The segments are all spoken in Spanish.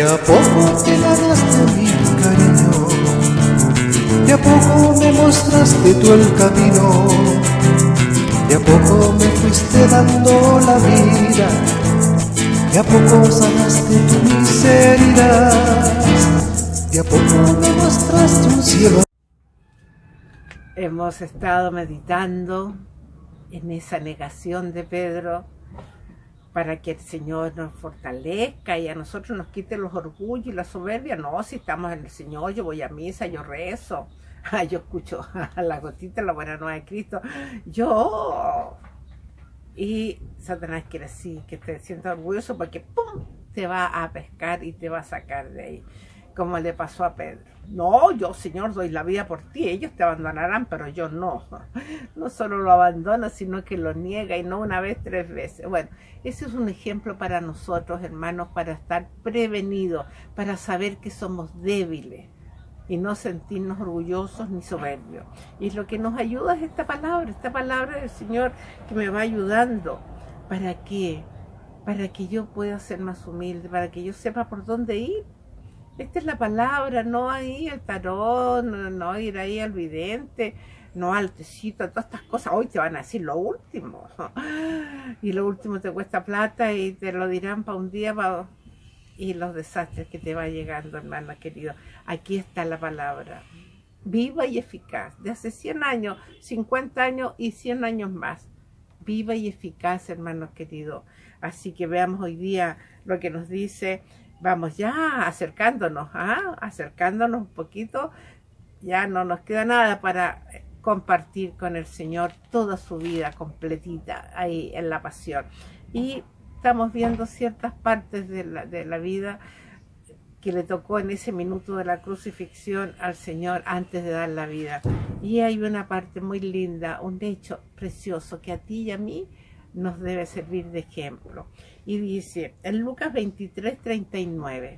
a poco te ganaste mi cariño, de a poco me mostraste tú el camino, de a poco me fuiste dando la vida, de a poco sanaste tu miseria, de a poco me mostraste un cielo. Hemos estado meditando en esa negación de Pedro para que el Señor nos fortalezca y a nosotros nos quite los orgullos y la soberbia. No, si estamos en el Señor, yo voy a misa, yo rezo, yo escucho a la gotita, la buena nueva de Cristo, yo. Y Satanás quiere así, que te sientas orgulloso porque ¡pum!, te va a pescar y te va a sacar de ahí, como le pasó a Pedro. No, yo, Señor, doy la vida por ti, ellos te abandonarán, pero yo no. No solo lo abandona, sino que lo niega, y no una vez, 3 veces. Bueno, ese es un ejemplo para nosotros, hermanos, para estar prevenidos, para saber que somos débiles y no sentirnos orgullosos ni soberbios. Y lo que nos ayuda es esta palabra del Señor que me va ayudando. ¿Para qué? Para que yo pueda ser más humilde, para que yo sepa por dónde ir. Esta es la palabra, no ahí el tarot, no ir ahí al vidente, no al tecito, todas estas cosas. Hoy te van a decir lo último. Y lo último te cuesta plata y te lo dirán para un día y los desastres que te va llegando, hermano querido. Aquí está la palabra, viva y eficaz, de hace 100 años, 50 años y 100 años más. Viva y eficaz, hermanos queridos. Así que veamos hoy día lo que nos dice. Vamos ya acercándonos, acercándonos un poquito. Ya no nos queda nada para compartir con el Señor toda su vida completita ahí en la pasión. Y estamos viendo ciertas partes de la vida que le tocó en ese minuto de la crucifixión al Señor antes de dar la vida. Y hay una parte muy linda, un hecho precioso que a ti y a mí nos debe servir de ejemplo. Y dice en Lucas 23:39,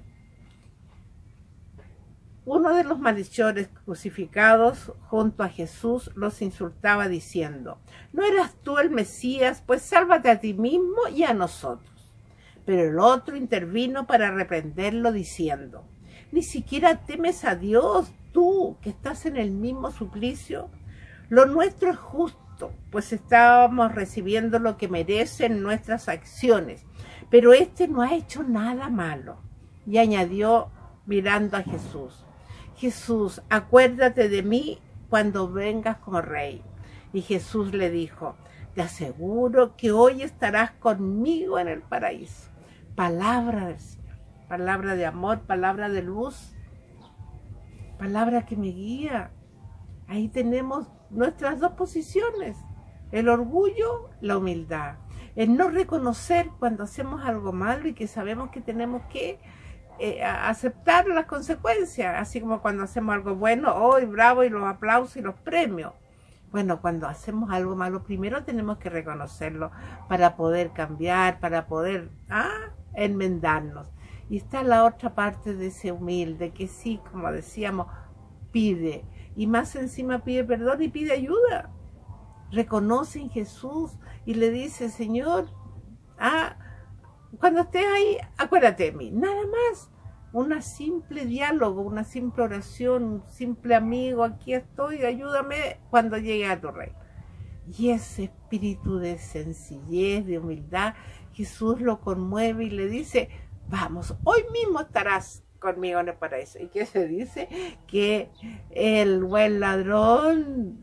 uno de los malhechores crucificados junto a Jesús los insultaba diciendo: ¿no eras tú el Mesías? Pues sálvate a ti mismo y a nosotros. Pero el otro intervino para reprenderlo diciendo: ¿ni siquiera temes a Dios, tú que estás en el mismo suplicio? Lo nuestro es justo, pues estábamos recibiendo lo que merecen nuestras acciones, pero este no ha hecho nada malo. Y añadió mirando a Jesús: Jesús, acuérdate de mí cuando vengas como rey. Y Jesús le dijo: te aseguro que hoy estarás conmigo en el paraíso. Palabra del Señor, palabra de amor, palabra de luz, palabra que me guía. Ahí tenemos nuestras dos posiciones, el orgullo, la humildad. El no reconocer cuando hacemos algo malo y que sabemos que tenemos que aceptar las consecuencias, así como cuando hacemos algo bueno, ¡oh, bravo! Y los aplausos y los premios. Bueno, cuando hacemos algo malo, primero tenemos que reconocerlo para poder cambiar, para poder enmendarnos. Y está la otra parte de ese humilde, que sí, como decíamos, pide. Y más encima pide perdón y pide ayuda. Reconoce en Jesús y le dice: Señor, cuando estés ahí, acuérdate de mí. Nada más. Un simple diálogo, una simple oración, un simple amigo: aquí estoy, ayúdame cuando llegue a tu reino. Y ese espíritu de sencillez, de humildad, Jesús lo conmueve y le dice: vamos, hoy mismo estarás conmigo en el paraíso. ¿Y qué se dice? Que el buen ladrón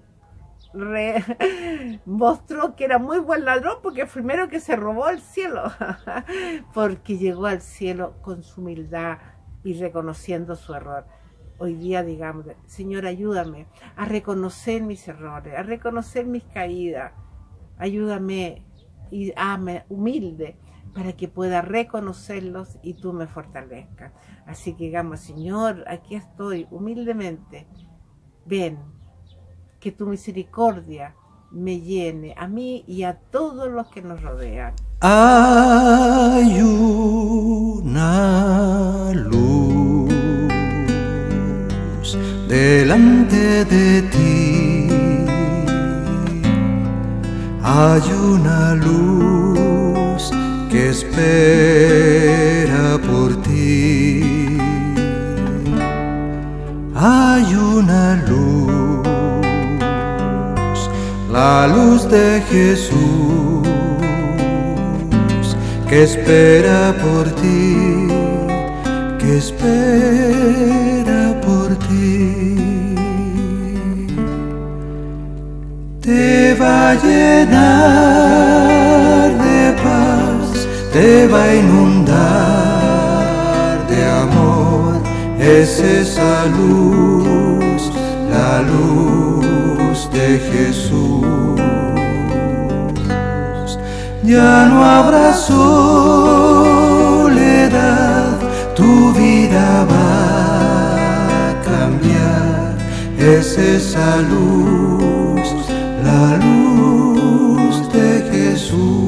mostró que era muy buen ladrón, porque primero que se robó el cielo, porque llegó al cielo con su humildad y reconociendo su error. Hoy día digamos: Señor, ayúdame a reconocer mis errores, a reconocer mis caídas, ayúdame y hazme humilde para que pueda reconocerlos y tú me fortalezcas. Así que digamos: Señor, aquí estoy humildemente, ven, que tu misericordia me llene a mí y a todos los que nos rodean. Hay una luz delante de ti, hay una luz que espera por ti. Hay una luz, la luz de Jesús, que espera por ti, que espera por ti. Te va a llenar de paz, te va a inundar de amor. Es esa luz, la luz de Jesús. Ya no habrá soledad, tu vida va a cambiar. Es esa luz, la luz de Jesús.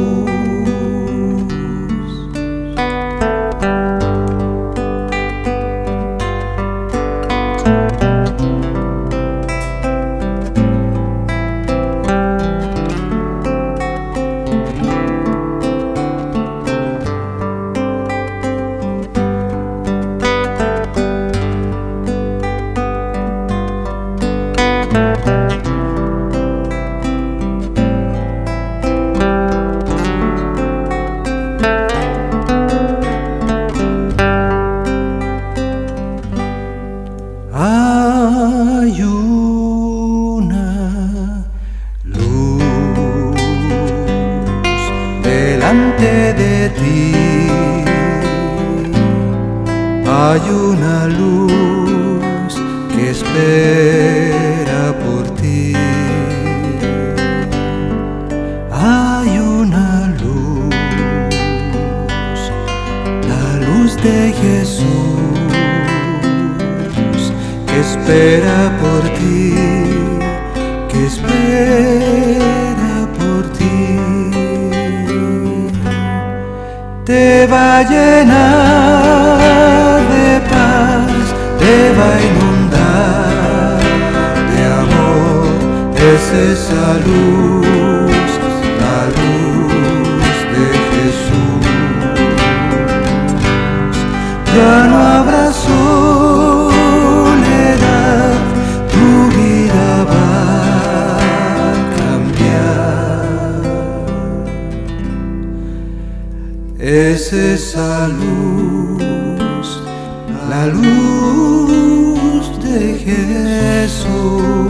Hay una luz delante de ti, hay una luz que espera por ti, hay una luz, la luz de Jesús, que espera por ti, que espera por ti. Te va a llenar de paz, te va a inundar de amor. Es esa luz, la luz de Jesús. Ya no habrá soledad, tu vida va a cambiar. Es esa luz, la luz de Jesús.